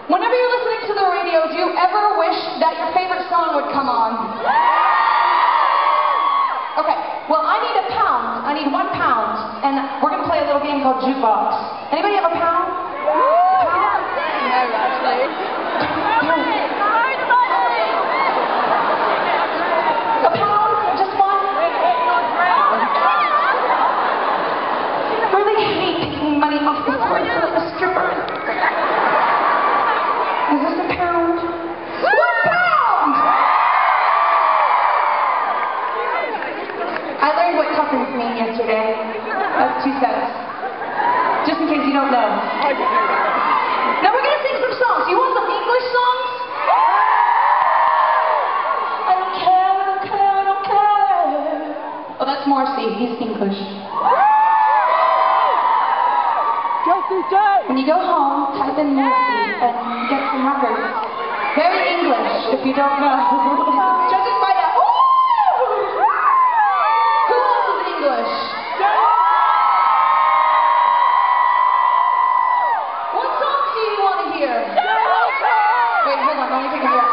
Whenever you're listening to the radio, do you ever wish that your favorite song would come on? Okay, well, I need a pound. I need £1, and we're going to play a little game called Jukebox. Anybody have a pound? Pound? No, actually. A pound? Just one? I really hate taking money off the floor from a stripper. Is this a pound? £1! I learned what tuppence mean yesterday. That's 2 cents. Just in case you don't know. Now we're going to sing some songs. You want some English songs? I don't care, I don't care, I don't care. Oh, that's Morrissey. He's English. When you go home, type in Morrissey and get some records. Very English, if you don't know. Judging by that. Who else is English? What songs do you want to hear? Wait, hold on, let me take a breath.